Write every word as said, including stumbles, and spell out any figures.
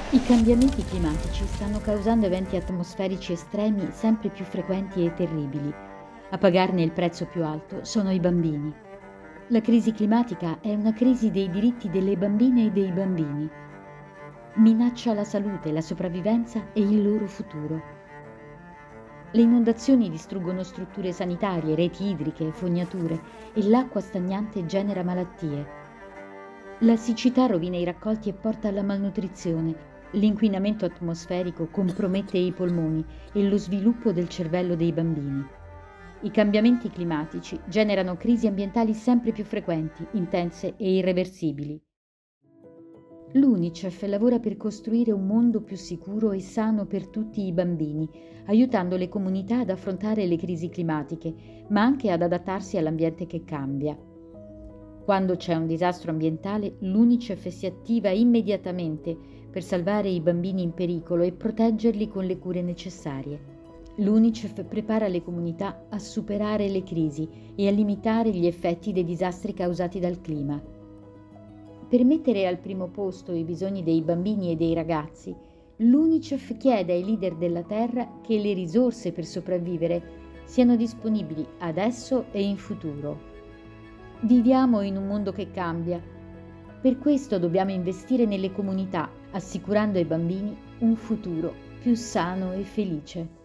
I cambiamenti climatici stanno causando eventi atmosferici estremi sempre più frequenti e terribili. A pagarne il prezzo più alto sono i bambini. La crisi climatica è una crisi dei diritti delle bambine e dei bambini. Minaccia la salute, la sopravvivenza e il loro futuro. Le inondazioni distruggono strutture sanitarie, reti idriche, fognature e l'acqua stagnante genera malattie. La siccità rovina i raccolti e porta alla malnutrizione. L'inquinamento atmosferico compromette i polmoni e lo sviluppo del cervello dei bambini. I cambiamenti climatici generano crisi ambientali sempre più frequenti, intense e irreversibili. L'UNICEF lavora per costruire un mondo più sicuro e sano per tutti i bambini, aiutando le comunità ad affrontare le crisi climatiche, ma anche ad adattarsi all'ambiente che cambia. Quando c'è un disastro ambientale, l'UNICEF si attiva immediatamente per salvare i bambini in pericolo e proteggerli con le cure necessarie. L'UNICEF prepara le comunità a superare le crisi e a limitare gli effetti dei disastri causati dal clima. Per mettere al primo posto i bisogni dei bambini e dei ragazzi, l'UNICEF chiede ai leader della Terra che le risorse per sopravvivere siano disponibili adesso e in futuro. Viviamo in un mondo che cambia. Per questo dobbiamo investire nelle comunità, assicurando ai bambini un futuro più sano e felice.